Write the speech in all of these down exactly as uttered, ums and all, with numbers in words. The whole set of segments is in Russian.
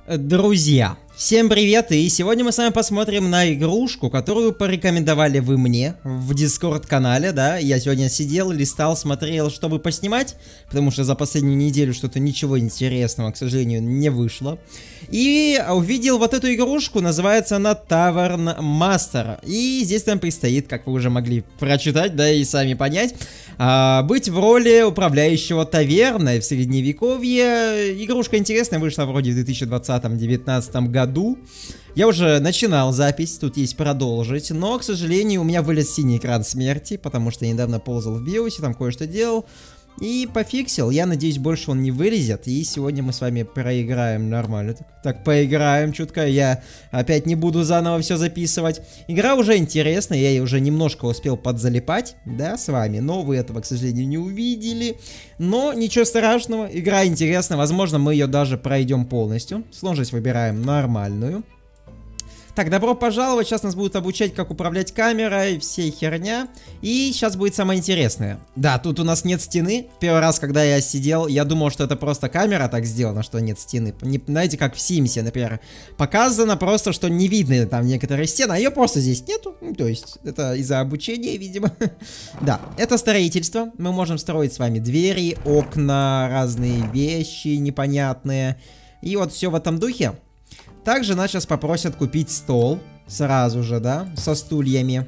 Друзья, всем привет, и сегодня мы с вами посмотрим на игрушку, которую порекомендовали вы мне в Discord-канале, да. Я сегодня сидел, листал, смотрел, чтобы поснимать, потому что за последнюю неделю что-то ничего интересного, к сожалению, не вышло. И увидел вот эту игрушку, называется она Tavern Master, и здесь нам предстоит, как вы уже могли прочитать, да, и сами понять, быть в роли управляющего таверной в средневековье. Игрушка интересная, вышла вроде в две тысячи двадцатом-девятнадцатом году. Я уже начинал запись, тут есть продолжить, но, к сожалению, у меня вылез синий экран смерти, потому что я недавно ползал в биосе, там кое-что делал. И пофиксил, я надеюсь, больше он не вылезет, и сегодня мы с вами проиграем нормально. Так, так поиграем чутко, я опять не буду заново все записывать. Игра уже интересная, я ее уже немножко успел подзалипать, да, с вами, но вы этого, к сожалению, не увидели. Но ничего страшного, игра интересная, возможно, мы ее даже пройдем полностью. Сложность выбираем нормальную. Так, добро пожаловать, сейчас нас будут обучать, как управлять камерой, всей херня. И сейчас будет самое интересное. Да, тут у нас нет стены. Первый раз, когда я сидел, я думал, что это просто камера так сделана, что нет стены. Не, знаете, как в Симсе, например. Показано просто, что не видно там некоторые стены, а ее просто здесь нету. Ну, то есть, это из-за обучения, видимо. Да, это строительство. Мы можем строить с вами двери, окна, разные вещи непонятные. И вот все в этом духе. Также нас сейчас попросят купить стол. Сразу же, да, со стульями.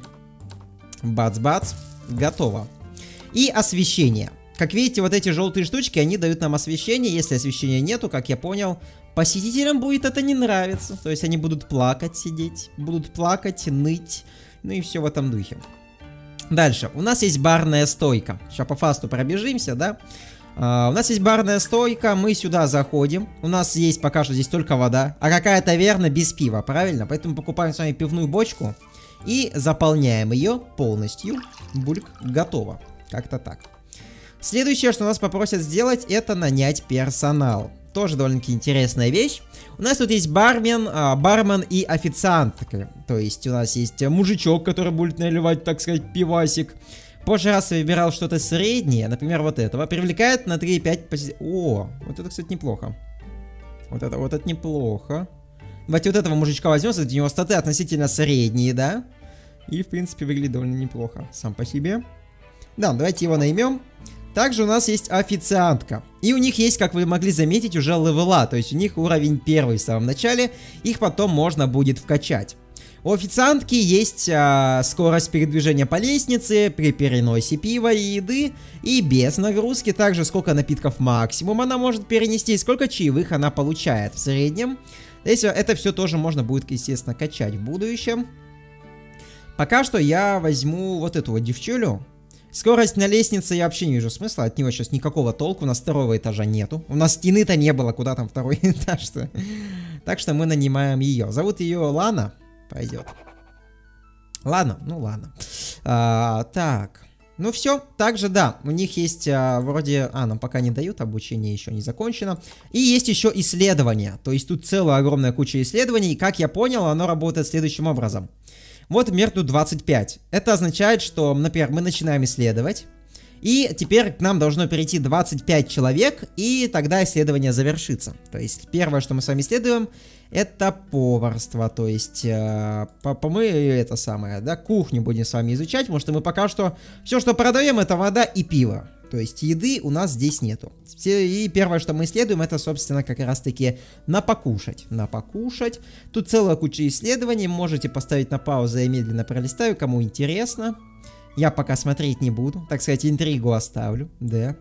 Бац-бац. Готово. И освещение. Как видите, вот эти желтые штучки, они дают нам освещение. Если освещения нету, как я понял, посетителям будет это не нравиться. То есть они будут плакать, сидеть. Будут плакать, ныть. Ну и все в этом духе. Дальше. У нас есть барная стойка. Сейчас по фасту пробежимся, да. Uh, у нас есть барная стойка, мы сюда заходим. У нас есть пока что здесь только вода. А какая таверна без пива, правильно? Поэтому покупаем с вами пивную бочку и заполняем ее полностью. Бульк, готово. Как-то так. Следующее, что нас попросят сделать, это нанять персонал. Тоже довольно-таки интересная вещь. У нас тут есть бармен, а, бармен и официант. То есть у нас есть мужичок, который будет наливать, так сказать, пивасик. В прошлый раз я выбирал что-то среднее, например, вот этого. Привлекает на три и пять посетителей. О, вот это, кстати, неплохо. Вот это, вот это неплохо. Давайте вот этого мужичка возьмем, кстати, у него статы относительно средние, да? И, в принципе, выглядит довольно неплохо сам по себе. Да, давайте его наймем. Также у нас есть официантка. И у них есть, как вы могли заметить, уже левела. То есть у них уровень первый в самом начале. Их потом можно будет вкачать. У официантки есть а, скорость передвижения по лестнице при переносе пива и еды, и без нагрузки, также сколько напитков максимум она может перенести, и сколько чаевых она получает в среднем. Здесь это все тоже можно будет, естественно, качать в будущем. Пока что я возьму вот эту вот девчулю. Скорость на лестнице я вообще не вижу смысла, от него сейчас никакого толку, у нас второго этажа нету. У нас стены-то не было, куда там второй этаж-то. Так что мы нанимаем ее. Зовут ее Лана. Пойдет. Ладно, ну ладно. А, так. Ну все, также да, у них есть а, вроде... А, нам пока не дают, обучение еще не закончено. И есть еще исследования. То есть тут целая огромная куча исследований. И как я понял, оно работает следующим образом. Вот, например, тут двадцать пять. Это означает, что, например, мы начинаем исследовать. И теперь к нам должно перейти двадцать пять человек, и тогда исследование завершится. То есть первое, что мы с вами исследуем, это поварство. То есть э, мы это самое, да, кухню будем с вами изучать, потому что мы пока что все, что продаем, это вода и пиво. То есть еды у нас здесь нету. И первое, что мы исследуем, это, собственно, как раз-таки на покушать. На покушать. Тут целая куча исследований, можете поставить на паузу, я медленно пролистаю, кому интересно. Я пока смотреть не буду, так сказать, интригу оставлю, да.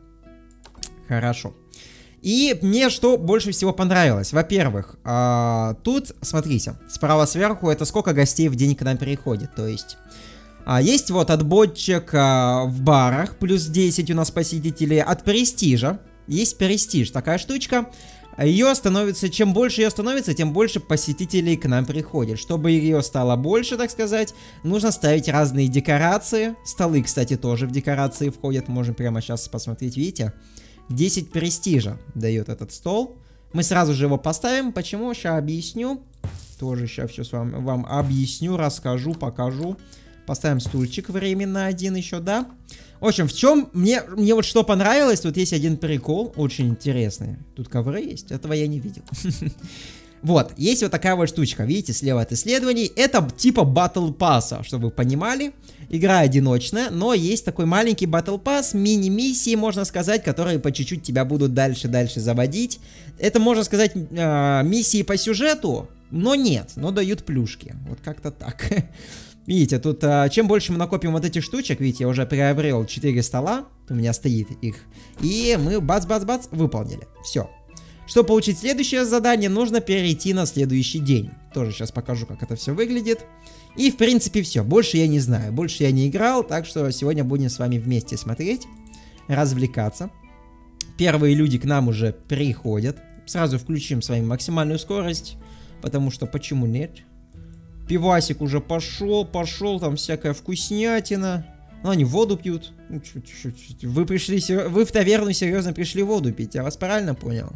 Хорошо. И мне что больше всего понравилось? Во-первых, а, тут, смотрите, справа сверху это сколько гостей в день к нам приходит. То есть, а, есть вот отботчик а, в барах, плюс десять у нас посетителей. От престижа, есть престиж, такая штучка. Ее становится, чем больше ее становится, тем больше посетителей к нам приходит. Чтобы ее стало больше, так сказать, нужно ставить разные декорации. Столы, кстати, тоже в декорации входят. Можем прямо сейчас посмотреть, видите? десять престижа дает этот стол. Мы сразу же его поставим. Почему? Сейчас объясню. Тоже сейчас все с вами, вам объясню, расскажу, покажу. Поставим стульчик временно один еще, да? В общем, в чем мне, мне вот что понравилось, тут есть один прикол, очень интересный. Тут ковры есть, этого я не видел. Вот, есть вот такая вот штучка, видите, слева от исследований. Это типа Battle Pass, чтобы вы понимали. Игра одиночная, но есть такой маленький Battle Pass, мини-миссии, можно сказать, которые по чуть-чуть тебя будут дальше-дальше заводить. Это, можно сказать, э, миссии по сюжету, но нет, но дают плюшки. Вот как-то так. Видите, тут а, чем больше мы накопим вот этих штучек, видите, я уже приобрел четыре стола, у меня стоит их, и мы бац-бац-бац выполнили. Все. Чтобы получить следующее задание, нужно перейти на следующий день. Тоже сейчас покажу, как это все выглядит. И, в принципе, все. Больше я не знаю, больше я не играл, так что сегодня будем с вами вместе смотреть, развлекаться. Первые люди к нам уже приходят. Сразу включим с вами максимальную скорость, потому что почему нет? Пивасик уже пошел, пошел, там всякая вкуснятина. Ну, они воду пьют. Ну, чуть, чуть, чуть. Вы пришли, вы в таверну серьезно пришли воду пить, я вас правильно понял?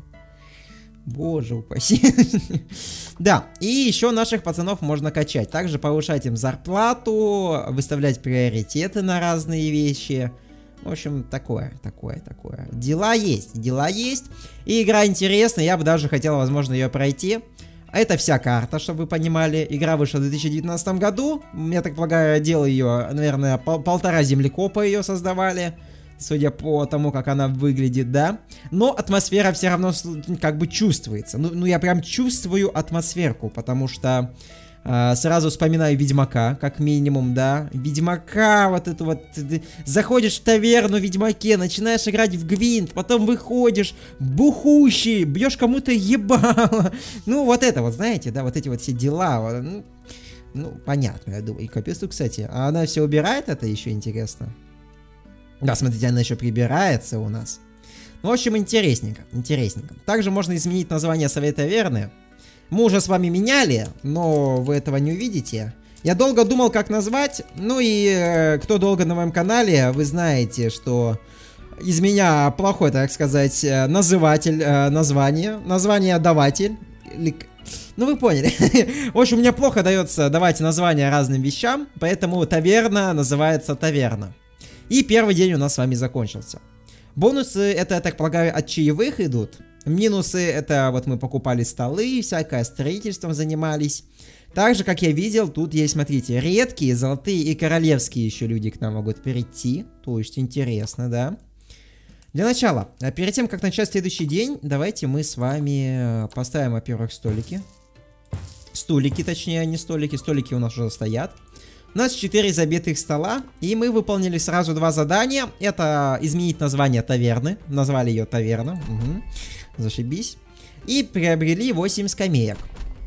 Боже упаси. Да, и еще наших пацанов можно качать. Также повышать им зарплату, выставлять приоритеты на разные вещи. В общем, такое, такое, такое. Дела есть, дела есть. И игра интересная, я бы даже хотел, возможно, ее пройти. Это вся карта, чтобы вы понимали. Игра вышла в две тысячи девятнадцатом году. Я так полагаю, делал ее, наверное, пол полтора землекопа ее создавали. Судя по тому, как она выглядит, да. Но атмосфера все равно как бы чувствуется. Ну, ну я прям чувствую атмосферку, потому что э, сразу вспоминаю Ведьмака, как минимум, да. Ведьмака, вот это вот. Ты заходишь в таверну в Ведьмаке, начинаешь играть в Гвинт, потом выходишь, бухущий, бьешь кому-то ебало. Ну, вот это вот, знаете, да, вот эти вот все дела. Ну, ну понятно, я думаю. И капец тут, кстати. А она все убирает, это еще интересно. Да, смотрите, она еще прибирается у нас. Ну, в общем, интересненько, интересненько. Также можно изменить название Совета Таверны. Мы уже с вами меняли, но вы этого не увидите. Я долго думал, как назвать. Ну и э, кто долго на моем канале, вы знаете, что из меня плохой, так сказать, называтель э, названия. Название-даватель. Ну, вы поняли. В общем, мне плохо дается давать названия разным вещам, поэтому таверна называется таверна. И первый день у нас с вами закончился. Бонусы, это, я так полагаю, от чаевых идут. Минусы, это вот мы покупали столы, всякое строительством занимались. Также, как я видел, тут есть, смотрите, редкие, золотые и королевские еще люди к нам могут перейти. То есть интересно, да. Для начала, перед тем, как начать следующий день, давайте мы с вами поставим, во-первых, столики. Столики, точнее, а не столики. Столики у нас уже стоят. У нас четыре забитых стола, и мы выполнили сразу два задания. Это изменить название таверны. Назвали ее таверна. Угу. Зашибись. И приобрели восемь скамеек.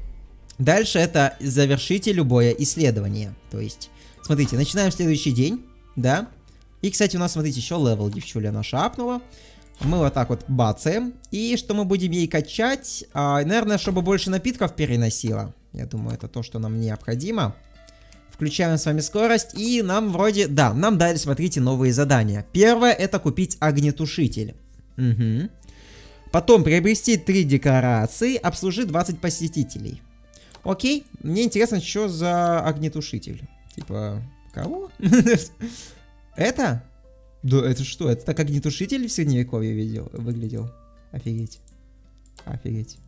Дальше это завершите любое исследование. То есть, смотрите, начинаем следующий день, да. И, кстати, у нас, смотрите, еще левел девчуля наша апнула. Мы вот так вот бацаем. И что мы будем ей качать? А, наверное, чтобы больше напитков переносила. Я думаю, это то, что нам необходимо. Включаем с вами скорость, и нам вроде... Да, нам дали, смотрите, новые задания. Первое, это купить огнетушитель. Угу. Потом приобрести три декорации, обслужить двадцать посетителей. Окей, мне интересно, что за огнетушитель. Типа, кого? Это? Да, это что? Это так огнетушитель в средневековье видел, выглядел? Офигеть. Офигеть.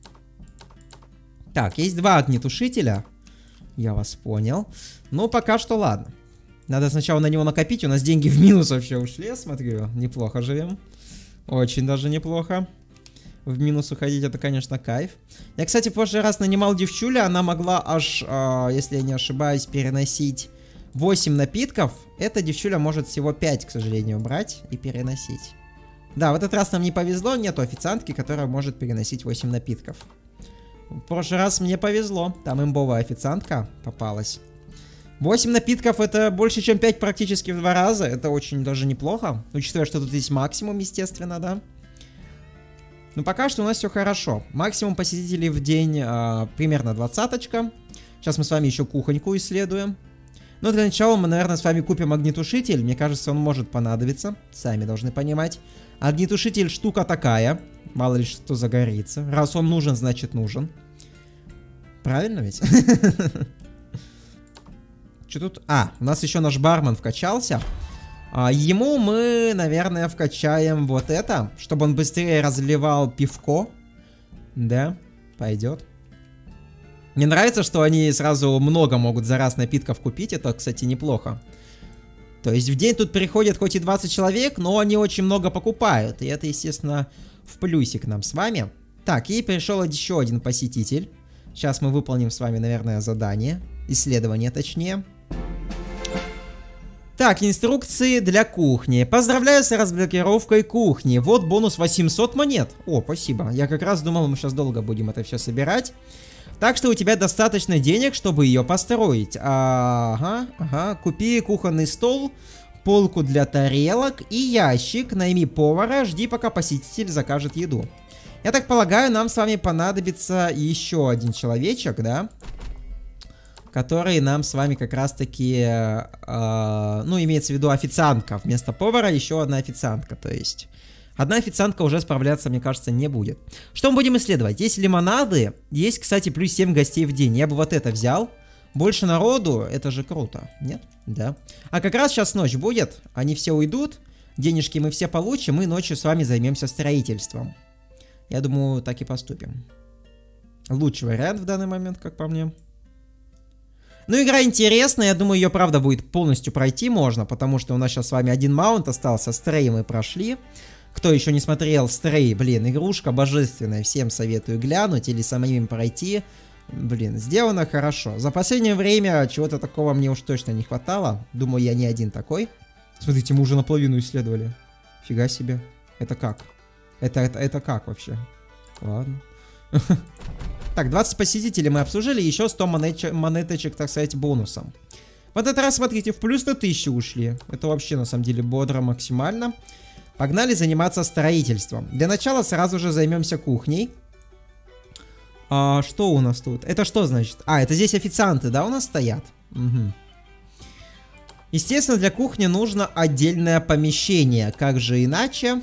Так, есть два огнетушителя. Я вас понял. Но пока что ладно. Надо сначала на него накопить. У нас деньги в минус вообще ушли, я смотрю. Неплохо живем. Очень даже неплохо. В минус уходить, это, конечно, кайф. Я, кстати, в прошлый раз нанимал девчуля. Она могла аж, э, если я не ошибаюсь, переносить восемь напитков. Эта девчуля может всего пять, к сожалению, брать и переносить. Да, в этот раз нам не повезло. Нету официантки, которая может переносить восемь напитков. В прошлый раз мне повезло, там имбовая официантка попалась. восемь напитков это больше, чем пять практически в два раза, это очень даже неплохо. Учитывая, что тут есть максимум, естественно, да. Но пока что у нас все хорошо. Максимум посетителей в день а, примерно двадцаточка. Сейчас мы с вами еще кухоньку исследуем. Но для начала мы, наверное, с вами купим огнетушитель. Мне кажется, он может понадобиться, сами должны понимать. Огнетушитель штука такая. Мало ли что загорится. Раз он нужен, значит нужен. Правильно ведь? Что тут? А, у нас еще наш бармен вкачался. А, ему мы, наверное, вкачаем вот это, чтобы он быстрее разливал пивко. Да, пойдет. Мне нравится, что они сразу много могут за раз напитков купить. Это, кстати, неплохо. То есть в день тут приходят хоть и двадцать человек, но они очень много покупают. И это, естественно, в плюсик нам с вами. Так, и пришел еще один посетитель. Сейчас мы выполним с вами, наверное, задание. Исследование, точнее. Так, инструкции для кухни. Поздравляю с разблокировкой кухни. Вот бонус восемьсот монет. О, спасибо. Я как раз думал, мы сейчас долго будем это все собирать. Так что у тебя достаточно денег, чтобы ее построить. Ага, ага. Купи кухонный стол, полку для тарелок и ящик. Найми повара, жди, пока посетитель закажет еду. Я так полагаю, нам с вами понадобится еще один человечек, да? Который нам с вами как раз-таки, э, ну, имеется в виду официантка. Вместо повара еще одна официантка, то есть... Одна официантка уже справляться, мне кажется, не будет. Что мы будем исследовать? Есть лимонады. Есть, кстати, плюс семь гостей в день. Я бы вот это взял. Больше народу. Это же круто. Нет? Да. А как раз сейчас ночь будет. Они все уйдут. Денежки мы все получим. И ночью с вами займемся строительством. Я думаю, так и поступим. Лучший вариант в данный момент, как по мне. Ну, игра интересная. Я думаю, ее, правда, будет полностью пройти можно. Потому что у нас сейчас с вами один маунт остался. Стрей мы прошли. Кто еще не смотрел Стрей, блин, игрушка божественная, всем советую глянуть или самим пройти. Блин, сделано хорошо. За последнее время чего-то такого мне уж точно не хватало. Думаю, я не один такой. Смотрите, мы уже наполовину исследовали. Фига себе. Это как? Это, это, это как вообще? Ладно. Так, двадцать посетителей мы обслужили, еще сто монеточек, монеточек, так сказать, бонусом. В этот раз, смотрите, в плюс на тысячу ушли. Это вообще, на самом деле, бодро максимально. Погнали заниматься строительством. Для начала сразу же займемся кухней. А, что у нас тут? Это что значит? А, это здесь официанты, да, у нас стоят? Угу. Естественно, для кухни нужно отдельное помещение. Как же иначе?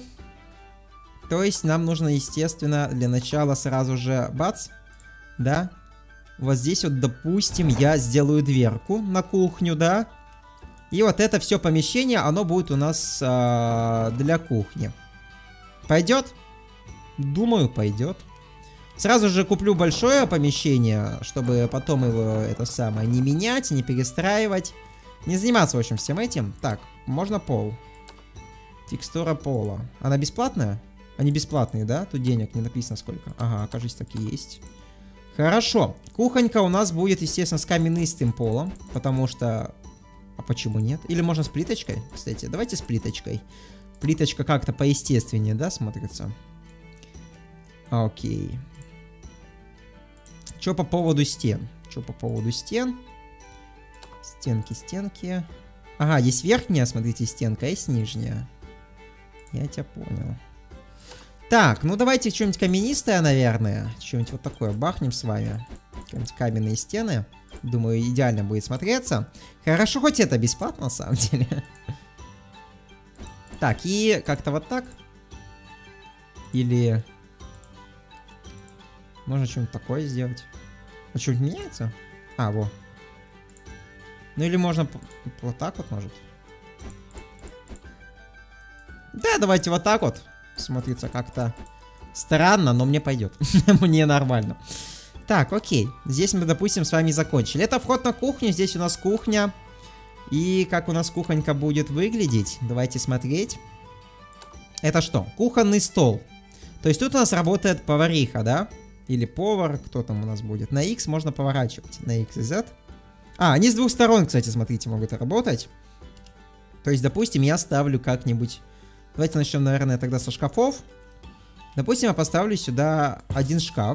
То есть нам нужно, естественно, для начала сразу же, бац, да? Вот здесь вот, допустим, я сделаю дверку на кухню, да? И вот это все помещение, оно будет у нас а, для кухни. Пойдет? Думаю, пойдет. Сразу же куплю большое помещение, чтобы потом его, это самое, не менять, не перестраивать. Не заниматься, в общем, всем этим. Так, можно пол. Текстура пола. Она бесплатная? Они бесплатные, да? Тут денег не написано сколько. Ага, кажется, так и есть. Хорошо. Кухонька у нас будет, естественно, с каменистым полом, потому что... А почему нет? Или можно с плиточкой? Кстати, давайте с плиточкой. Плиточка как-то поестественнее, да, смотрится? Окей. Что по поводу стен? Что по поводу стен? Стенки, стенки. Ага, есть верхняя, смотрите, стенка, а есть нижняя. Я тебя понял. Так, ну давайте что-нибудь каменистое, наверное. Что-нибудь вот такое бахнем с вами. Какие-нибудь каменные стены. Думаю, идеально будет смотреться. Хорошо, хоть это бесплатно, на самом деле. Так, и как-то вот так. Или... Можно что-нибудь такое сделать. А что-нибудь меняется? А, во. Ну или можно вот так вот, может. Да, давайте вот так вот. Смотрится как-то странно, но мне пойдет. Мне нормально. Так, окей. Здесь мы, допустим, с вами закончили. Это вход на кухню. Здесь у нас кухня. И как у нас кухонька будет выглядеть? Давайте смотреть. Это что? Кухонный стол. То есть тут у нас работает повариха, да? Или повар. Кто там у нас будет? На X можно поворачивать. На X и Z. А, они с двух сторон, кстати, смотрите, могут работать. То есть, допустим, я ставлю как-нибудь... Давайте начнем, наверное, тогда со шкафов. Допустим, я поставлю сюда один шкаф.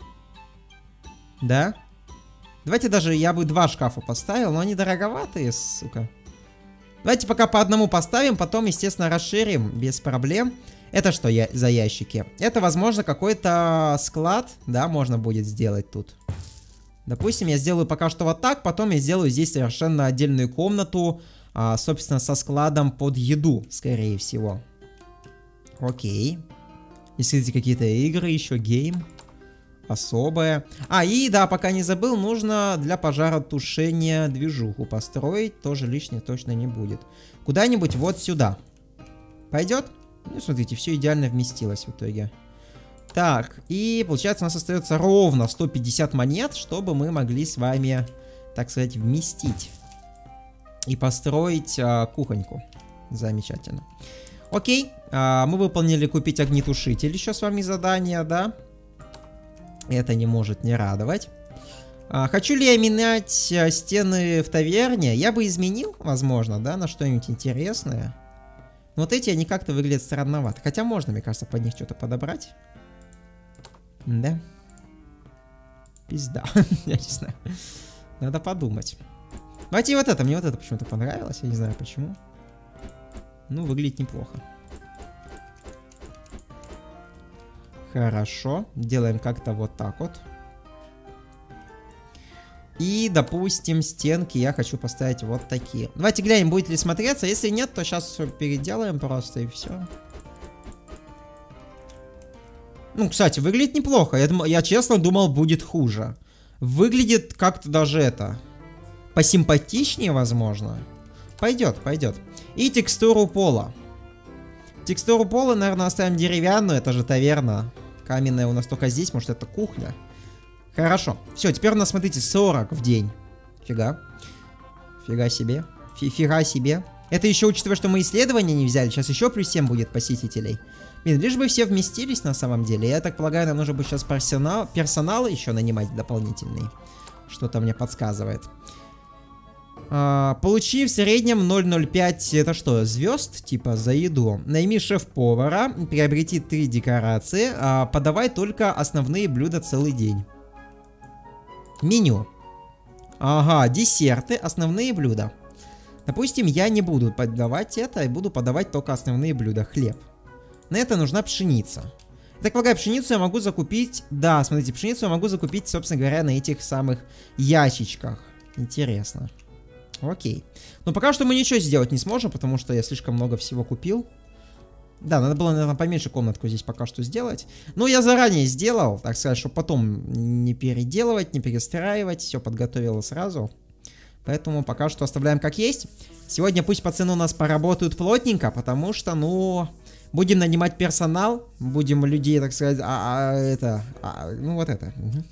Да? Давайте даже я бы два шкафа поставил, но они дороговатые, сука. Давайте пока по одному поставим, потом, естественно, расширим без проблем. Это что я, за ящики? Это, возможно, какой-то склад, да, можно будет сделать тут. Допустим, я сделаю пока что вот так, потом я сделаю здесь совершенно отдельную комнату, а, собственно, со складом под еду, скорее всего. Окей. Если какие-то игры, еще гейм. Особое. А, и да, пока не забыл, нужно для пожаротушения движуху построить. Тоже лишнее точно не будет. Куда-нибудь вот сюда. Пойдет? Ну, смотрите, все идеально вместилось в итоге. Так, и получается у нас остается ровно сто пятьдесят монет, чтобы мы могли с вами, так сказать, вместить и построить а, кухоньку. Замечательно. Окей, а, мы выполнили купить огнетушитель еще с вами задание, да? Это не может не радовать. А, хочу ли я менять а, стены в таверне? Я бы изменил, возможно, да, на что-нибудь интересное. Но вот эти, они как-то выглядят странновато. Хотя можно, мне кажется, под них что-то подобрать. Да. Пизда. Я не знаю. Надо подумать. Давайте вот это. Мне вот это почему-то понравилось. Я не знаю почему. Ну, выглядит неплохо. Хорошо. Делаем как-то вот так вот. И, допустим, стенки я хочу поставить вот такие. Давайте глянем, будет ли смотреться. Если нет, то сейчас все переделаем просто и все. Ну, кстати, выглядит неплохо. Я, я честно думал, будет хуже. Выглядит как-то даже это... посимпатичнее, возможно. Пойдет, пойдет. И текстуру пола. Текстуру пола, наверное, оставим деревянную. Это же таверна. Каменная у нас только здесь. Может, это кухня. Хорошо. Все, теперь у нас, смотрите, сорок в день. Фига. Фига себе. Фи Фига себе. Это еще учитывая, что мы исследования не взяли. Сейчас еще плюс семь будет посетителей. Блин, лишь бы все вместились на самом деле. Я так полагаю, нам нужно будет сейчас персонал, персонал еще нанимать дополнительный. Что-то мне подсказывает. А, получи в среднем ноль ноль пять, это что, звезд, типа, за еду. Найми шеф-повара, приобрети три декорации, а, подавай только основные блюда целый день. Меню. Ага, десерты, основные блюда. Допустим, я не буду подавать это, и буду подавать только основные блюда. Хлеб. На это нужна пшеница. Я так полагаю, пшеницу я могу закупить... Да, смотрите, пшеницу я могу закупить, собственно говоря, на этих самых ящичках. Интересно. Окей. Но пока что мы ничего сделать не сможем, потому что я слишком много всего купил. Да, надо было, наверное, поменьше комнатку здесь пока что сделать. Но я заранее сделал, так сказать, чтобы потом не переделывать, не перестраивать. Все подготовил сразу. Поэтому пока что оставляем как есть. Сегодня пусть пацаны у нас поработают плотненько, потому что, ну... Будем нанимать персонал, будем людей, так сказать, а, а это... А, ну, вот это.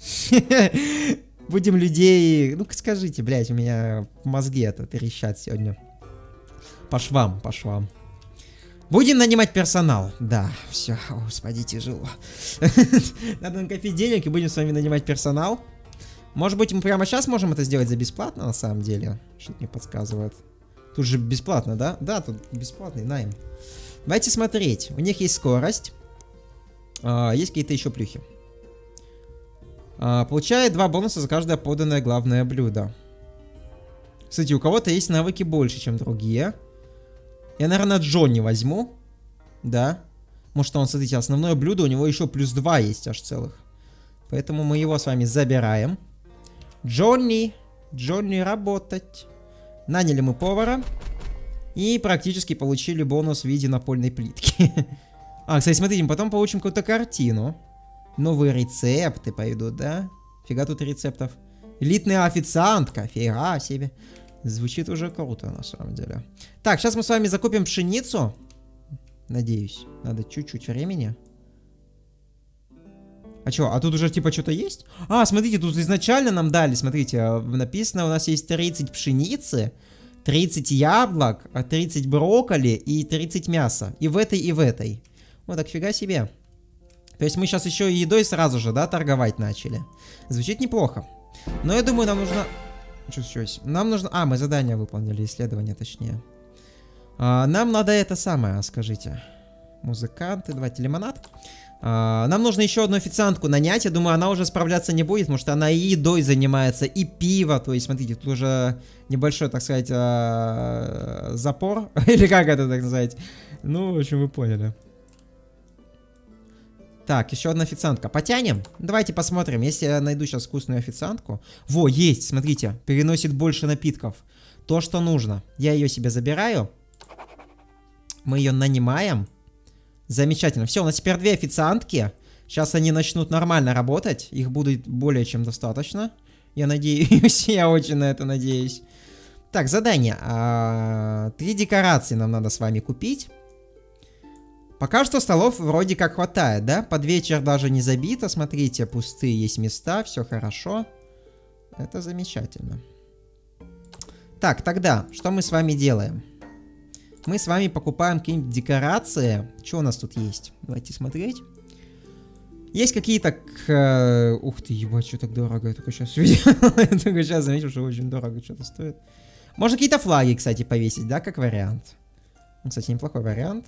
Будем людей... Ну-ка скажите, блядь, у меня мозги это трещат сегодня. По швам, по швам. Будем нанимать персонал. Да, все, господи, тяжело. Надо накопить денег и будем с вами нанимать персонал. Может быть, мы прямо сейчас можем это сделать за бесплатно, на самом деле. Что-то мне подсказывает. Тут же бесплатно, да? Да, тут бесплатный найм. Давайте смотреть. У них есть скорость. А, есть какие-то еще плюхи. А, получает два бонуса за каждое поданное главное блюдо. Кстати, у кого-то есть навыки больше, чем другие. Я, наверное, Джонни возьму. Да. Может, он, смотрите, основное блюдо, у него еще плюс два есть аж целых. Поэтому мы его с вами забираем. Джонни. Джонни работать. Наняли мы повара. И практически получили бонус в виде напольной плитки. А, кстати, смотрите, потом получим какую-то картину. Новые рецепты пойдут, да? Фига тут рецептов. Элитная официантка. Фига себе. Звучит уже круто, на самом деле. Так, сейчас мы с вами закупим пшеницу. Надеюсь. Надо чуть-чуть времени. А что, а тут уже типа что-то есть? А, смотрите, тут изначально нам дали, смотрите, написано, у нас есть тридцать пшеницы, тридцать яблок, тридцать брокколи и тридцать мяса. И в этой, и в этой. Вот так фига себе. То есть мы сейчас еще и едой сразу же, да, торговать начали. Звучит неплохо. Но я думаю, нам нужно... Что случилось? Нам нужно... А, мы задание выполнили, исследование точнее. А, нам надо это самое, скажите. Музыканты, давайте лимонад. А, нам нужно еще одну официантку нанять. Я думаю, она уже справляться не будет, потому что она и едой занимается, и пиво. То есть, смотрите, тут уже небольшой, так сказать, а, запор. Или как это так сказать? Ну, в общем, вы поняли. Так, еще одна официантка. Потянем? Давайте посмотрим. Если я найду сейчас вкусную официантку. Во, есть, смотрите. Переносит больше напитков. То, что нужно. Я ее себе забираю. Мы ее нанимаем. Замечательно. Все, у нас теперь две официантки. Сейчас они начнут нормально работать. Их будет более чем достаточно. Я надеюсь. Я очень на это надеюсь. Так, задание. А, три декорации нам надо с вами купить. Пока что столов вроде как хватает, да? Под вечер даже не забито, смотрите, пустые есть места, все хорошо. Это замечательно. Так, тогда, что мы с вами делаем? Мы с вами покупаем какие-нибудь декорации. Что у нас тут есть? Давайте смотреть. Есть какие-то... Э... Ух ты, ебать, что так дорого. Я только сейчас увидел. Я только сейчас заметил, что очень дорого что-то стоит. Можно какие-то флаги, кстати, повесить, да, как вариант. Кстати, неплохой вариант.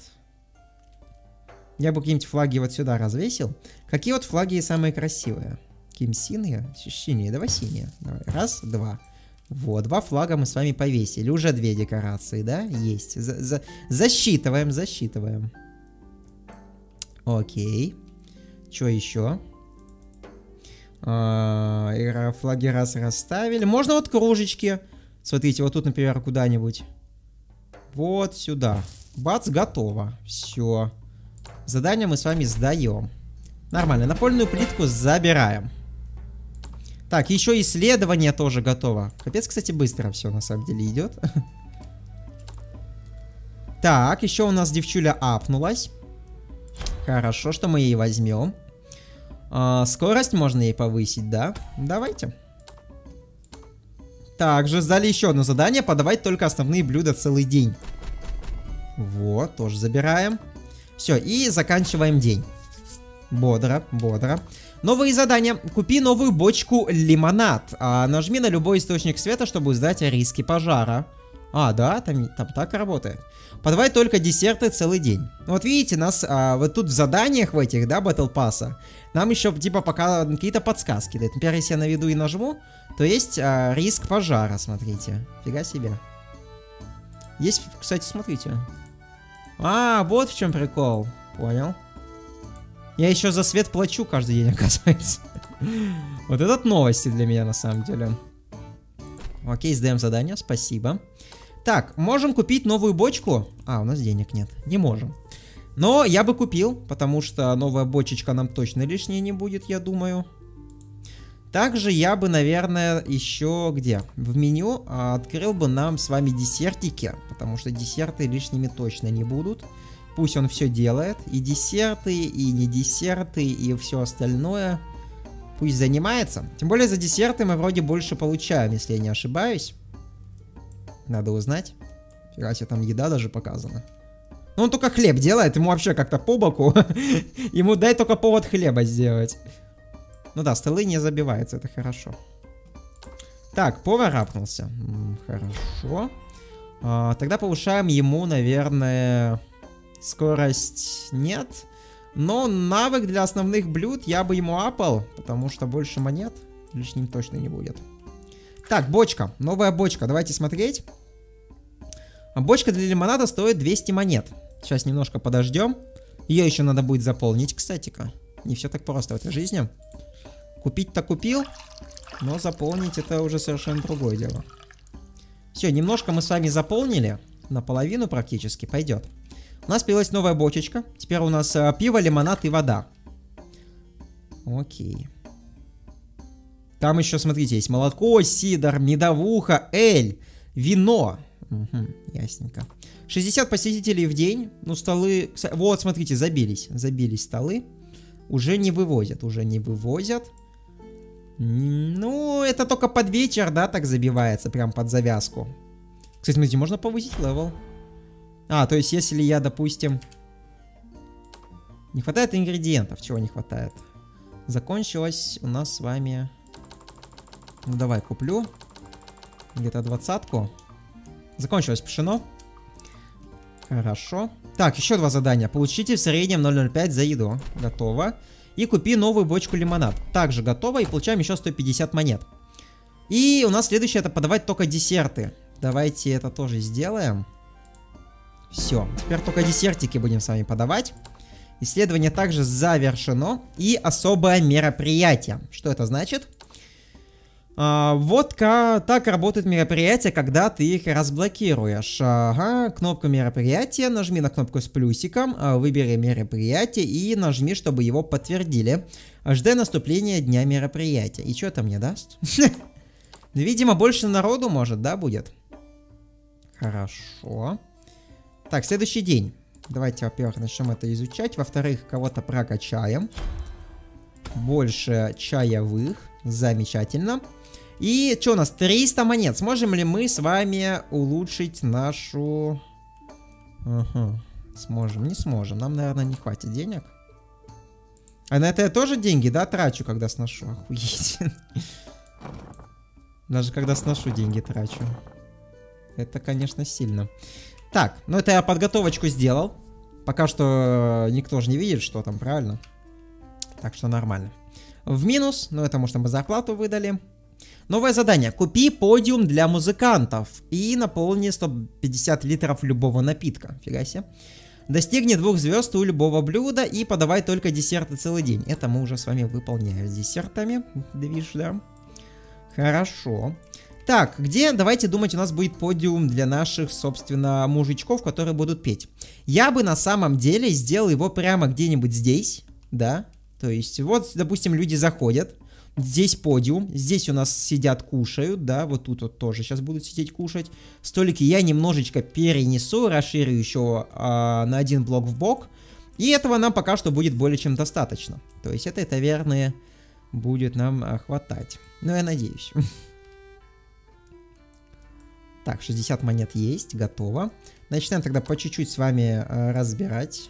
Я бы какие-нибудь флаги вот сюда развесил. Какие вот флаги самые красивые? Какие-нибудь синие? Синие, давай синие. Давай. Раз, два. Вот, два флага мы с вами повесили. Уже две декорации, да? Есть. За -за засчитываем, засчитываем. Окей. Что еще? А, флаги раз расставили. Можно вот кружечки. Смотрите, вот тут, например, куда-нибудь. Вот сюда. Бац, готово. Все. Задание мы с вами сдаем. Нормально. Напольную плитку забираем. Так, еще исследование тоже готово. Капец, кстати, быстро все на самом деле идет. Так, еще у нас девчуля апнулась. Хорошо, что мы ей возьмем. А, скорость можно ей повысить, да? Давайте. Также сдали еще одно задание. Подавать только основные блюда целый день. Вот, тоже забираем. Все, и заканчиваем день. Бодро, бодро. Новые задания. Купи новую бочку лимонад. А, нажми на любой источник света, чтобы узнать о риске пожара. А, да, там, там так работает. Подавай только десерты целый день. Вот видите, нас а, вот тут в заданиях в этих, да, Battle Pass, нам еще типа пока какие-то подсказки дают. Например, если я наведу и нажму, то есть а, риск пожара, смотрите. Фига себе. Есть, кстати, смотрите. А, вот в чем прикол. Понял. Я еще за свет плачу каждый день, оказывается. Вот это новости для меня, на самом деле. Окей, сдаем задание, спасибо. Так, можем купить новую бочку. А, у нас денег нет, не можем. Но я бы купил, потому что новая бочечка нам точно лишней не будет, я думаю. Также я бы, наверное, еще где? В меню а, открыл бы нам с вами десертики, потому что десерты лишними точно не будут. Пусть он все делает, и десерты, и не десерты, и все остальное. Пусть занимается. Тем более за десерты мы вроде больше получаем, если я не ошибаюсь. Надо узнать. Фига себе, там еда даже показана. Ну он только хлеб делает, ему вообще как-то по боку. Ему дай только повод хлеба сделать. Ну да, столы не забиваются, это хорошо. Так, повар апнулся. Хорошо. А, тогда повышаем ему, наверное... Скорость нет. Но навык для основных блюд я бы ему апал, потому что больше монет лишним точно не будет. Так, бочка. Новая бочка. Давайте смотреть. А бочка для лимонада стоит двести монет. Сейчас немножко подождем. Ее еще надо будет заполнить, кстати-ка. Не все так просто в этой жизни. Купить-то купил, но заполнить это уже совершенно другое дело. Все, немножко мы с вами заполнили. Наполовину практически пойдет. У нас появилась новая бочечка. Теперь у нас а, пиво, лимонад и вода. Окей. Там еще, смотрите, есть молоко, сидр, медовуха, эль, вино. Угу, ясненько. шестьдесят посетителей в день. Ну, столы... Вот, смотрите, забились. Забились столы. Уже не вывозят, уже не вывозят. Ну, это только под вечер, да, так забивается, прям под завязку. Кстати, смотрите, можно повысить левел. А, то есть, если я, допустим... Не хватает ингредиентов. Чего не хватает? Закончилось у нас с вами... Ну, давай, куплю. Где-то двадцатку. Закончилось пшено. Хорошо. Так, еще два задания. Получите в среднем ноль ноль пять за еду. Готово. И купи новую бочку лимонад. Также готово. И получаем еще сто пятьдесят монет. И у нас следующее — это подавать только десерты. Давайте это тоже сделаем. Все, теперь только десертики будем с вами подавать. Исследование также завершено. И особое мероприятие. Что это значит? А, вот так работает мероприятие, когда ты их разблокируешь. Ага, кнопку мероприятия, нажми на кнопку с плюсиком, выбери мероприятие и нажми, чтобы его подтвердили. Жди наступления дня мероприятия. И что это мне даст? Видимо, больше народу, может, да, будет? Хорошо. Так, следующий день. Давайте, во-первых, начнем это изучать. Во-вторых, кого-то прокачаем. Больше чаевых. Замечательно. И что у нас? триста монет. Сможем ли мы с вами улучшить нашу... Ага. Сможем, не сможем. Нам, наверное, не хватит денег. А на это я тоже деньги, да, трачу, когда сношу? Охуеть. Даже когда сношу, деньги трачу. Это, конечно, сильно. Так, ну это я подготовочку сделал. Пока что никто же не видит, что там, правильно? Так что нормально. В минус, ну это, может, мы зарплату выдали. Новое задание. Купи подиум для музыкантов и наполни сто пятьдесят литров любого напитка. Фига себе. Достигни двух звезд у любого блюда и подавай только десерты целый день. Это мы уже с вами выполняем с десертами. Движ, да. Хорошо. Так, где, давайте думать, у нас будет подиум для наших, собственно, мужичков, которые будут петь. Я бы на самом деле сделал его прямо где-нибудь здесь, да. То есть, вот, допустим, люди заходят. Здесь подиум, здесь у нас сидят, кушают, да, вот тут вот тоже сейчас будут сидеть кушать. Столики я немножечко перенесу, расширю еще а, на один блок в бок. И этого нам пока что будет более чем достаточно. То есть этой таверны будет нам а, хватать. Ну, я надеюсь. Так, шестьдесят монет есть, готово. Начинаем тогда по чуть-чуть с вами а, разбирать.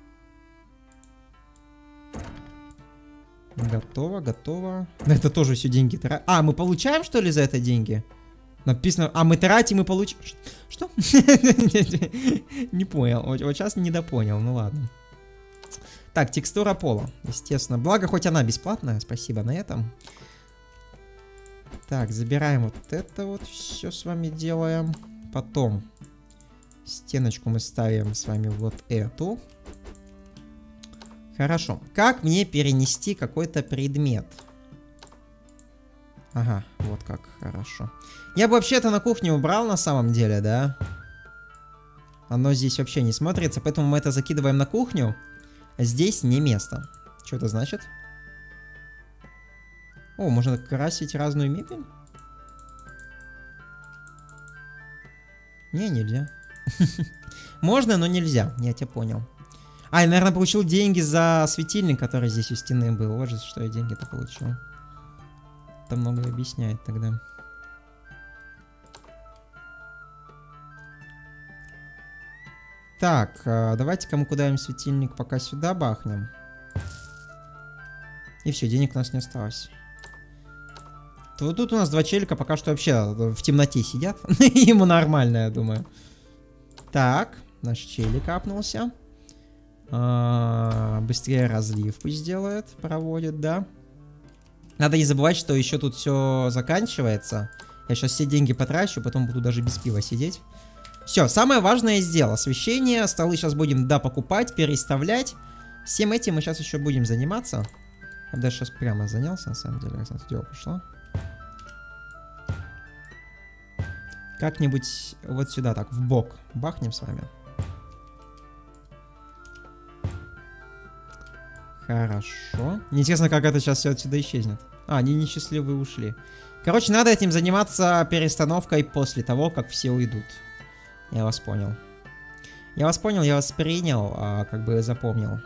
Готово, готово. На это тоже все деньги тратим. А, мы получаем, что ли, за это деньги? Написано, а мы тратим и получаем. Что? Не понял. Вот сейчас не допонял, ну ладно. Так, текстура пола. Естественно. Благо, хоть она бесплатная. Спасибо на этом. Так, забираем вот это вот. Все с вами делаем. Потом стеночку мы ставим с вами вот эту. Хорошо. Как мне перенести какой-то предмет? Ага, вот как. Хорошо. Я бы вообще-то на кухне убрал на самом деле, да? Оно здесь вообще не смотрится, поэтому мы это закидываем на кухню. А здесь не место. Что это значит? О, можно красить разную мебель? Не, нельзя. Можно, но нельзя. Я тебя понял. А, я, наверное, получил деньги за светильник, который здесь у стены был. Вот же, что я деньги-то получил. Это многое объясняет тогда. Так, давайте-ка мы куда-нибудь светильник пока сюда бахнем. И все, денег у нас не осталось. Вот тут у нас два челика пока что вообще в темноте сидят. Ему нормально, я думаю. Так, наш челик апнулся. А, быстрее разлив пусть сделает, проводит, да. Надо не забывать, что еще тут все заканчивается. Я сейчас все деньги потрачу, потом буду даже без пива сидеть. Все, самое важное я сделал. Освещение, столы сейчас будем, да, покупать, переставлять. Всем этим мы сейчас еще будем заниматься. Я даже сейчас прямо занялся, на самом деле, раз дело пошло. Как-нибудь вот сюда, так, в бок бахнем с вами. Хорошо. Интересно, как это сейчас все отсюда исчезнет. А, они несчастливые ушли. Короче, надо этим заниматься перестановкой после того, как все уйдут. Я вас понял. Я вас понял, я вас принял, а, как бы запомнил.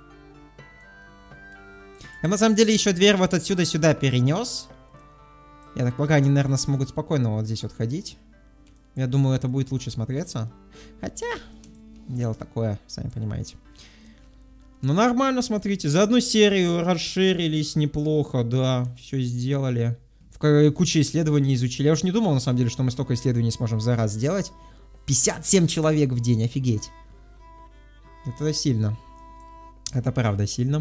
Я на самом деле еще дверь вот отсюда сюда перенес. Я так полагаю, они, наверное, смогут спокойно вот здесь вот ходить. Я думаю, это будет лучше смотреться. Хотя, дело такое, сами понимаете. Ну нормально, смотрите, за одну серию расширились неплохо, да, все сделали. В куче исследований изучили. Я уж не думал, на самом деле, что мы столько исследований сможем за раз сделать. пятьдесят семь человек в день, офигеть. Это сильно. Это правда сильно.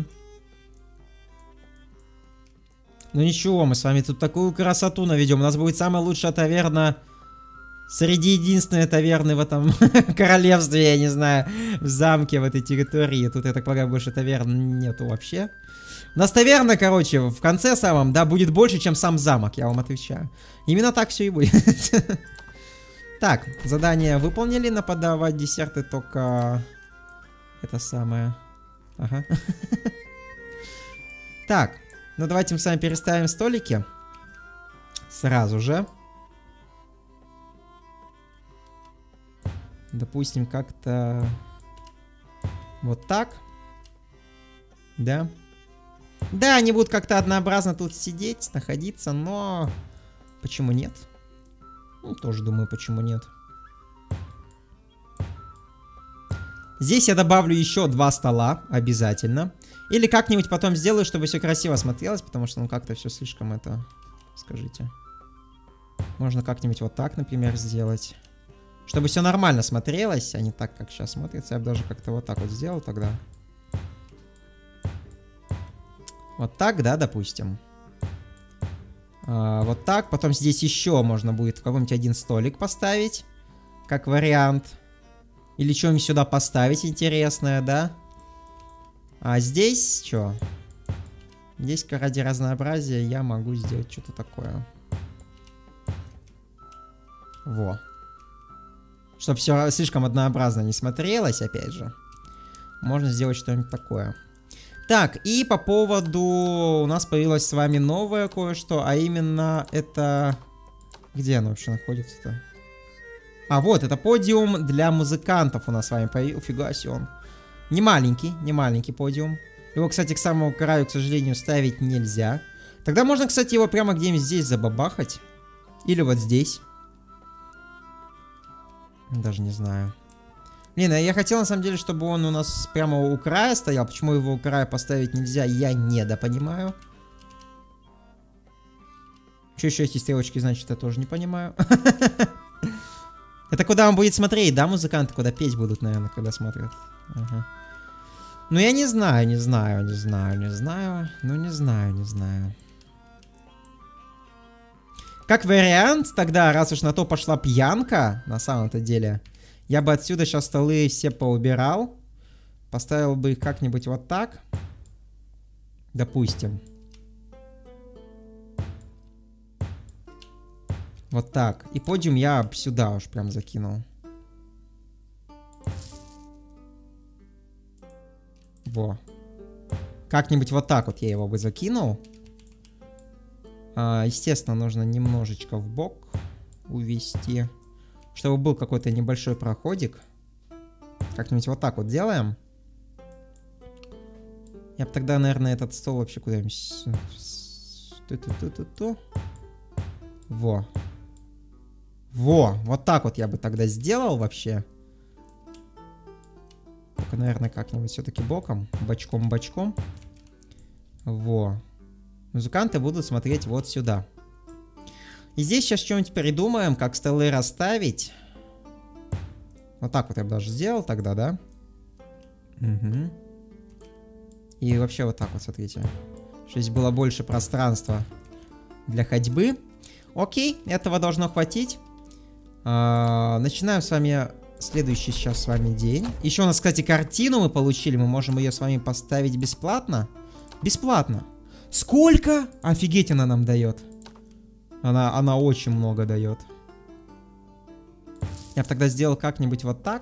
Ну ничего, мы с вами тут такую красоту наведем. У нас будет самая лучшая таверна среди единственной таверны в этом королевстве, я не знаю, в замке, в этой территории. Тут, я так полагаю, больше таверн нету вообще. У нас таверна, короче, в конце самом, да, будет больше, чем сам замок, я вам отвечаю. Именно так все и будет. Так, задание выполнили, наподавать десерты, только это самое. Ага. Так, ну давайте мы с вами переставим столики. Сразу же. Допустим, как-то Вот так. Да. Да, они будут как-то однообразно тут сидеть, находиться, но... Почему нет? Ну, тоже думаю, почему нет. Здесь я добавлю еще два стола, обязательно. Или как-нибудь потом сделаю, чтобы все красиво смотрелось, потому что, ну, как-то все слишком это... Скажите. Можно как-нибудь вот так, например, сделать. Чтобы все нормально смотрелось, а не так, как сейчас смотрится. Я бы даже как-то вот так вот сделал тогда. Вот так, да, допустим. А, вот так. Потом здесь еще можно будет какой-нибудь один столик поставить. Как вариант. Или что-нибудь сюда поставить интересное, да? А здесь что? Здесь ради разнообразия я могу сделать что-то такое. Во. Чтобы все слишком однообразно не смотрелось, опять же. Можно сделать что-нибудь такое. Так, и по поводу... У нас появилось с вами новое кое-что, а именно это... Где оно вообще находится-то? А, вот, это подиум для музыкантов у нас с вами появился. Фига себе он. Не маленький, не маленький подиум. Его, кстати, к самому краю, к сожалению, ставить нельзя. Тогда можно, кстати, его прямо где-нибудь здесь забабахать. Или вот здесь. Даже не знаю. Блин, я хотел на самом деле, чтобы он у нас прямо у края стоял. Почему его у края поставить нельзя, я недопонимаю. Что еще эти стрелочки значит, я тоже не понимаю. Это куда он будет смотреть, да, музыканты? Куда петь будут, наверное, когда смотрят. Ага. Ну, я не знаю, не знаю, не знаю, не знаю. Ну, не знаю, не знаю. Как вариант, тогда, раз уж на то пошла пьянка, на самом-то деле, я бы отсюда сейчас столы все поубирал. Поставил бы их как-нибудь вот так. Допустим. Вот так. И подиум я сюда уж прям закинул. Во. Как-нибудь вот так вот я его бы закинул. А, естественно, нужно немножечко в бок увести, чтобы был какой-то небольшой проходик. Как-нибудь вот так вот делаем. Я бы тогда, наверное, этот стол вообще куда-нибудь... Ту-ту-ту-ту-ту. Во. Во. Вот так вот я бы тогда сделал вообще. Только, наверное, как-нибудь все-таки боком. Бочком-бочком. Во. Музыканты будут смотреть вот сюда. И здесь сейчас что-нибудь придумаем, как столы расставить. Вот так вот я бы даже сделал тогда, да? Угу. И вообще вот так вот, смотрите. Чтобы здесь было больше пространства для ходьбы. Окей, этого должно хватить. А, начинаем с вами следующий сейчас с вами день. Еще у нас, кстати, картину мы получили. Мы можем ее с вами поставить бесплатно. Бесплатно. Сколько? Офигеть, она нам дает. Она, она очень много дает. Я бы тогда сделал как-нибудь вот так.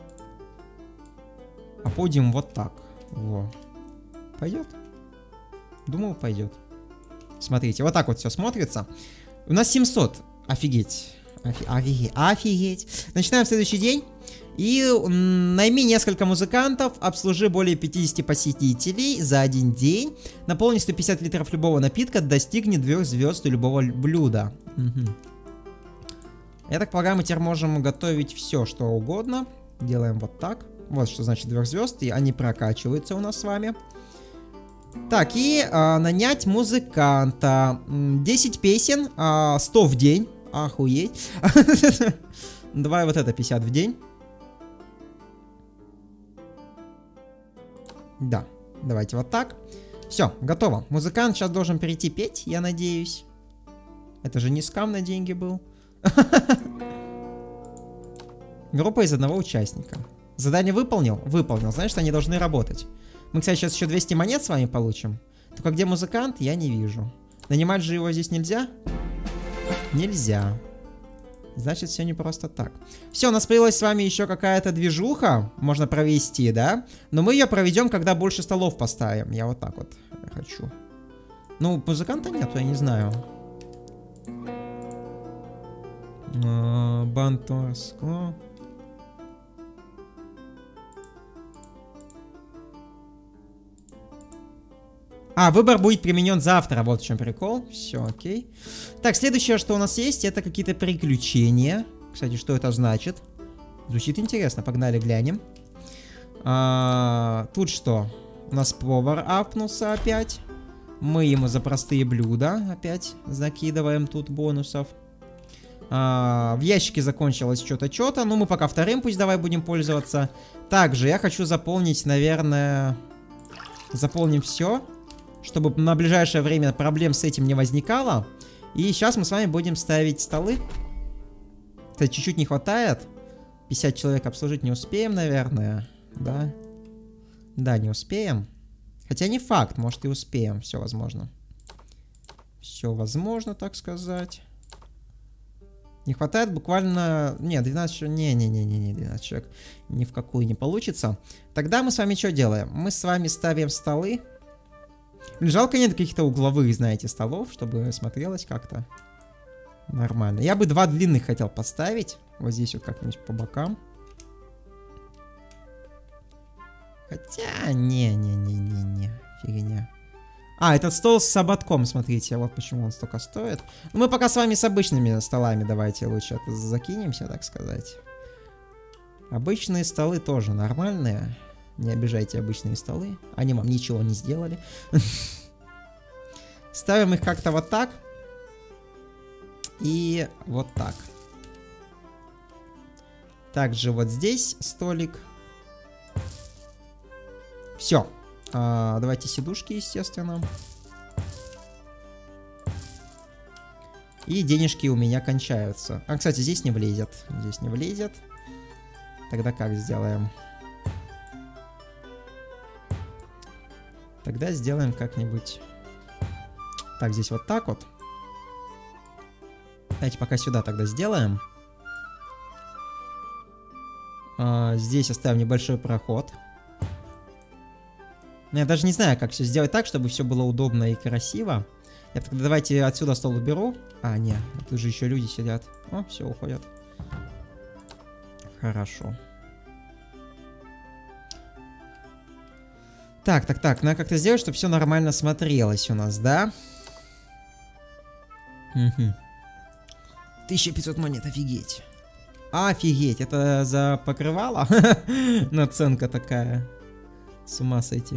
А подиум вот так. Во. Пойдет? Думал, пойдет. Смотрите, вот так вот все смотрится. У нас семьсот. Офигеть. Офи офигеть. Офигеть. Начинаем следующий день. И найми несколько музыкантов, обслужи более пятидесяти посетителей за один день. Наполни сто пятьдесят литров любого напитка, достигни двух звезд у любого блюда. Угу. Я так полагаю, мы теперь можем готовить все, что угодно. Делаем вот так. Вот что значит двух звезд, и они прокачиваются у нас с вами. Так, и а, нанять музыканта. десять песен, а, сто в день. Охуеть. Давай вот это пятьдесят в день. Да, давайте вот так. Все, готово. Музыкант сейчас должен перейти петь, я надеюсь. Это же не скам на деньги был. Группа из одного участника. Задание выполнил? Выполнил. Значит, они должны работать. Мы, кстати, сейчас еще двести монет с вами получим. Только где музыкант, я не вижу. Нанимать же его здесь нельзя? Нельзя. Значит, все не просто так. Все, у нас появилась с вами еще какая-то движуха. Можно провести, да? Но мы ее проведем, когда больше столов поставим. Я вот так вот хочу. Ну, музыканта нету, я не знаю. Бантоско. А, выбор будет применен завтра, вот в чем прикол. Все, окей. Так, следующее, что у нас есть, это какие-то приключения. Кстати, что это значит? Звучит интересно, погнали глянем. А, тут что? У нас повар апнулся опять. Мы ему за простые блюда опять закидываем тут бонусов. А, в ящике закончилось что-то, что-то. Ну, мы пока вторым пусть давай будем пользоваться. Также я хочу заполнить, наверное... Заполним все, чтобы на ближайшее время проблем с этим не возникало. И сейчас мы с вами будем ставить столы. Кстати, чуть-чуть не хватает. пятьдесят человек обслужить не успеем, наверное. Да. Да, не успеем. Хотя не факт, может и успеем. Все возможно. Все возможно, так сказать. Не хватает буквально... Не, двенадцать человек... Не-не-не-не, двенадцать человек ни в какую не получится. Тогда мы с вами что делаем? Мы с вами ставим столы. Блин, жалко нет каких-то угловых, знаете, столов, чтобы смотрелось как-то нормально. Я бы два длинных хотел поставить. Вот здесь вот как-нибудь по бокам. Хотя... Не-не-не-не-не. Фигня. А, этот стол с ободком, смотрите, вот почему он столько стоит. Ну, мы пока с вами с обычными столами давайте лучше это закинемся, так сказать. Обычные столы тоже нормальные. Не обижайте обычные столы. Они вам ничего не сделали. Ставим их как-то вот так. И вот так. Также вот здесь столик. Все. А, давайте сидушки, естественно. И денежки у меня кончаются. А, кстати, здесь не влезет. Здесь не влезет. Тогда как сделаем? Тогда сделаем как-нибудь... Так, здесь вот так вот. Давайте пока сюда тогда сделаем. А, здесь оставим небольшой проход. Я даже не знаю, как все сделать так, чтобы все было удобно и красиво. Я тогда давайте отсюда стол уберу. А, нет, тут же еще люди сидят. О, все, уходят. Хорошо. Так, так, так, надо как-то сделать, чтобы все нормально смотрелось у нас, да? Угу. тысяча пятьсот монет, офигеть. Офигеть, это за покрывало? Наценка такая. С ума сойти.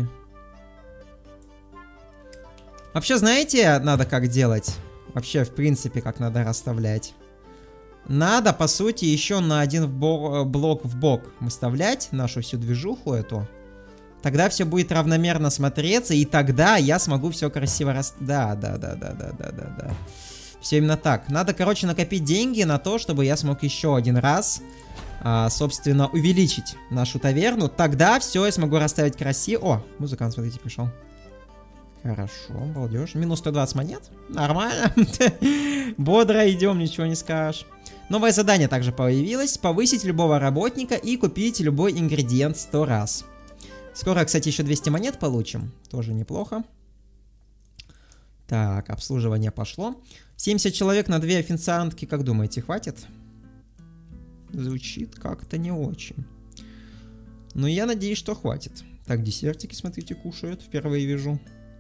Вообще, знаете, надо как делать? Вообще, в принципе, как надо расставлять. Надо, по сути, еще на один блок в бок выставлять нашу всю движуху эту. Тогда все будет равномерно смотреться, и тогда я смогу все красиво рас... Да, да, да, да, да, да, да, да. Все именно так. Надо, короче, накопить деньги на то, чтобы я смог еще один раз, а, собственно, увеличить нашу таверну. Тогда все, я смогу расставить красиво. О, музыкант, смотрите, пришел. Хорошо, балдеж. Минус сто двадцать монет. Нормально. Бодро идем, ничего не скажешь. Новое задание также появилось. Повысить любого работника и купить любой ингредиент сто раз. Скоро, кстати, еще двести монет получим. Тоже неплохо. Так, обслуживание пошло. семьдесят человек на две официантки. Как думаете, хватит? Звучит как-то не очень. Но я надеюсь, что хватит. Так, десертики, смотрите, кушают. Впервые вижу.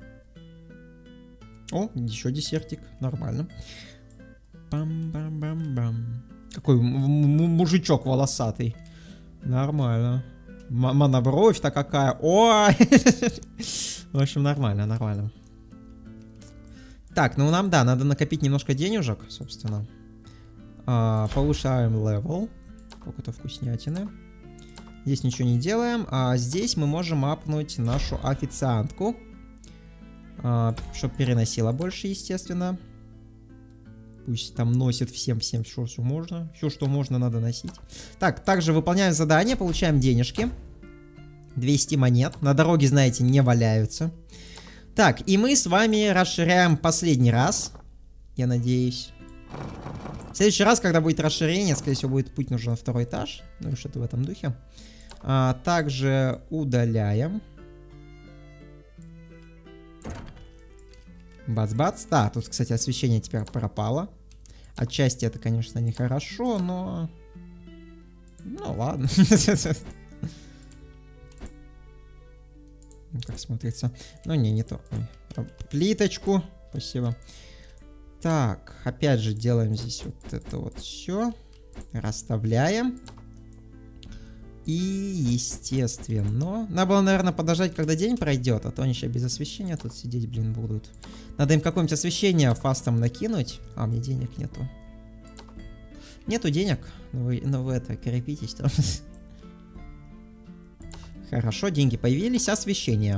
О, еще десертик. Нормально. Бам-бам-бам-бам. Какой мужичок волосатый. Нормально. Монобровь-то какая. Ой! В общем, нормально, нормально. Так, ну нам, да, надо накопить немножко денежек, собственно. А, повышаем левел. Сколько-то вкуснятины. Здесь ничего не делаем. А здесь мы можем апнуть нашу официантку. А, чтобы переносила больше, естественно. Пусть там носит всем-всем, все, что можно. Все, что можно, надо носить. Так, также выполняем задание, получаем денежки. двести монет. На дороге, знаете, не валяются. Так, и мы с вами расширяем последний раз. Я надеюсь. В следующий раз, когда будет расширение, скорее всего, будет путь нужен на второй этаж. Ну и что-то в этом духе. А, также удаляем. Бац-бац. Да, тут, кстати, освещение теперь пропало. Отчасти это, конечно, нехорошо, но... Ну, ладно. Как смотрится. Ну, не, не то. Ой, Плиточку. Спасибо. Так, опять же делаем здесь вот это вот все. Расставляем. И, естественно... Надо было, наверное, подождать, когда день пройдет, а то они сейчас без освещения тут сидеть, блин, будут. Надо им какое-нибудь освещение фастом накинуть. А, мне денег нету. Нету денег. Ну вы, ну вы это, крепитесь там. Хорошо, деньги появились. Освещение.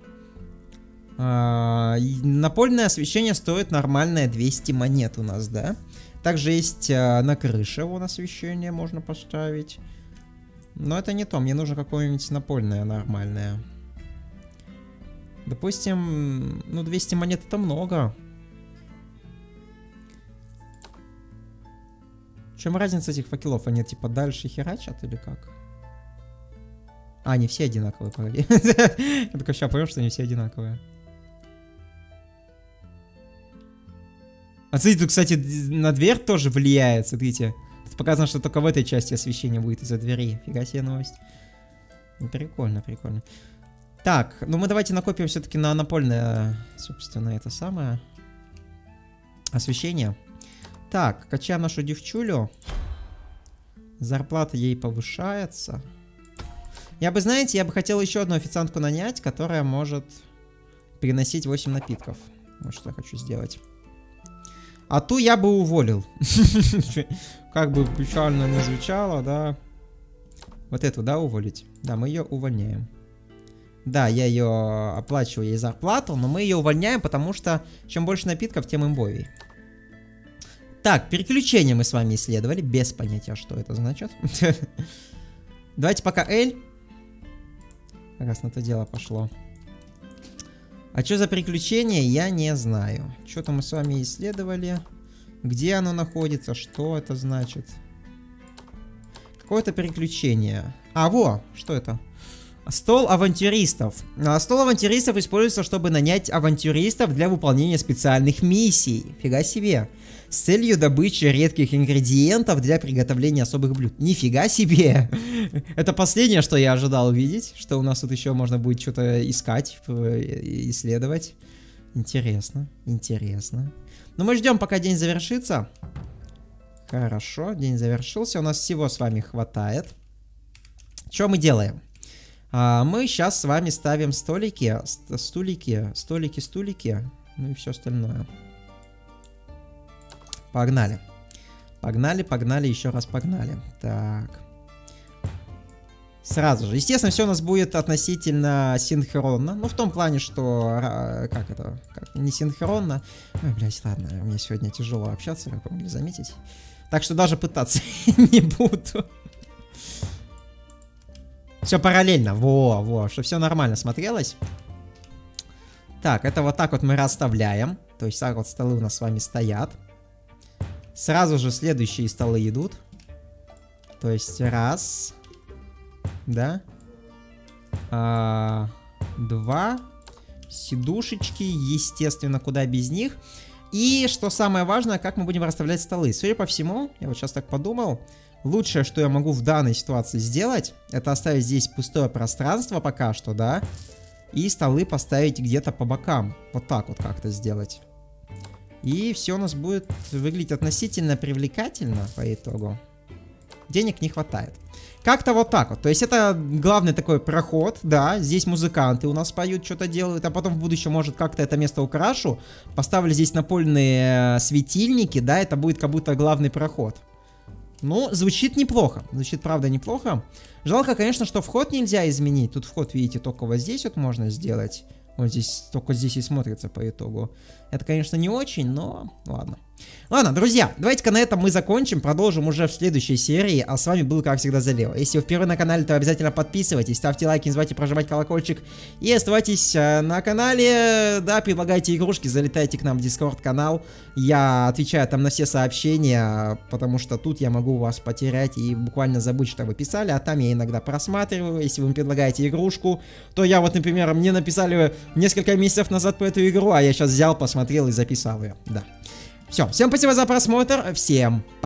А, напольное освещение стоит нормальное двести монет у нас, да? Также есть а, на крыше вон освещение можно поставить. Но это не то, мне нужно какое-нибудь напольное нормальное. Допустим, ну двести монет это много. В чем разница этих факелов? Они типа дальше херачат или как? А, они все одинаковые, погоди. Я только сейчас понял, что они все одинаковые. А смотрите, тут, кстати, на дверь тоже влияет, смотрите. Тут показано, что только в этой части освещение будет из-за двери. Фига себе новость. Прикольно, прикольно. Так, ну мы давайте накопим все-таки на напольное, собственно, это самое освещение. Так, качаем нашу девчулю. Зарплата ей повышается. Я бы, знаете, я бы хотел еще одну официантку нанять, которая может переносить восемь напитков. Вот что я хочу сделать. А ту я бы уволил. Как бы печально не звучало, да. Вот эту, да, уволить? Да, мы ее увольняем. Да, я ее оплачиваю ей зарплату, но мы ее увольняем, потому что чем больше напитков, тем имбовей. Так, переключение мы с вами исследовали, без понятия, что это значит. Давайте пока L. Раз на это дело пошло. А что за приключение, я не знаю. Что-то мы с вами исследовали. Где оно находится, что это значит. Какое-то приключение. А, во, что это? Стол авантюристов. Стол авантюристов используется, чтобы нанять авантюристов для выполнения специальных миссий. Фига себе. С целью добычи редких ингредиентов для приготовления особых блюд. Нифига себе. Это последнее, что я ожидал увидеть. Что у нас тут еще можно будет что-то искать, исследовать. Интересно, интересно. Но мы ждем, пока день завершится. Хорошо, день завершился. У нас всего с вами хватает. Что мы делаем? А, мы сейчас с вами ставим столики, стулики, столики, стулики, ну и все остальное. Погнали. Погнали, погнали, еще раз погнали. Так. Сразу же. Естественно, все у нас будет относительно синхронно. Ну, в том плане, что... Как это? Как? Не синхронно. Ой, блядь, ладно. Мне сегодня тяжело общаться, как вы могли заметить. Так что даже пытаться не буду. Все параллельно. Во, во, чтобы все нормально смотрелось. Так, это вот так вот мы расставляем. То есть так вот столы у нас с вами стоят. Сразу же следующие столы идут. То есть раз. Да. А, два. Сидушечки, естественно, куда без них. И что самое важное, как мы будем расставлять столы. Судя по всему, я вот сейчас так подумал, лучшее, что я могу в данной ситуации сделать, это оставить здесь пустое пространство пока что, да, и столы поставить где-то по бокам. Вот так вот как-то сделать. И все у нас будет выглядеть относительно привлекательно по итогу. Денег не хватает. Как-то вот так вот. То есть это главный такой проход, да, здесь музыканты у нас поют, что-то делают, а потом в будущем, может, как-то это место украшу. Поставлю здесь напольные светильники, да, это будет как будто главный проход. Ну, звучит неплохо. Звучит, правда, неплохо. Жалко, конечно, что вход нельзя изменить. Тут вход, видите, только вот здесь вот можно сделать. Вот здесь, только здесь и смотрится по итогу. Это, конечно, не очень, но ладно. Ладно, друзья, давайте-ка на этом мы закончим. Продолжим уже в следующей серии. А с вами был, как всегда, Залео. Если вы впервые на канале, то обязательно подписывайтесь, ставьте лайки, не забывайте прожимать колокольчик. И оставайтесь э, на канале. Да, предлагайте игрушки, залетайте к нам в Discord канал. Я отвечаю там на все сообщения, потому что тут я могу вас потерять и буквально забыть, что вы писали. А там я иногда просматриваю. Если вы мне предлагаете игрушку, то я вот, например, мне написали несколько месяцев назад по эту игру, а я сейчас взял, посмотрел и записал ее. Да. Все, всем спасибо за просмотр, всем пока.